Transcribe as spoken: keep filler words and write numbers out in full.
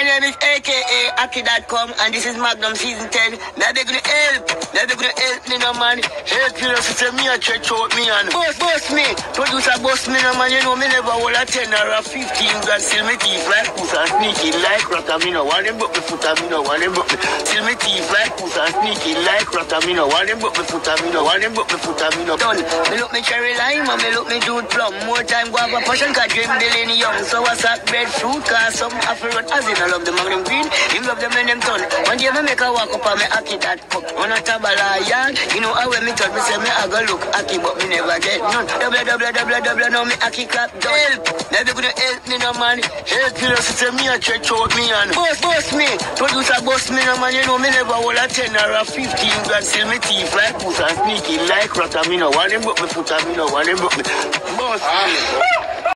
My name is A K A Aki dot com and this is Magnum Season ten. Now they're gonna help. Now they're gonna help me, no man. Help you, sister, me a check out me and boss, boss me. Producer boss me, no man. You know me never hold a ten or a fifteen grand. Still me teeth like puss and sneaky like rata. Me no want them but me foot and me no want them but me. Still me teeth like puss and sneaky like rata. Me no want them but me foot and me no want them but me foot and me no done. Me look me cherry lime and me look me jude plum. More time go have a passion cause dream Delaney young. So what's that breadfruit cause some afro as in I love the Magnum green. Him love them in them ton. One day me make a walk up and me Aki that cup. On a tabala yard. You know how when me touch me say me I go look Aki but me never get none. Double double double double now me Aki clap done. Help. Now they gonna help me no man. Help you sister me a check out me and boss boss me. Producer boss me no man. You know me never hold a ten or a fifteen grand. Still me teeth like puss and sneaky like rata. Me no want them but me foot and me no want them but me boss me.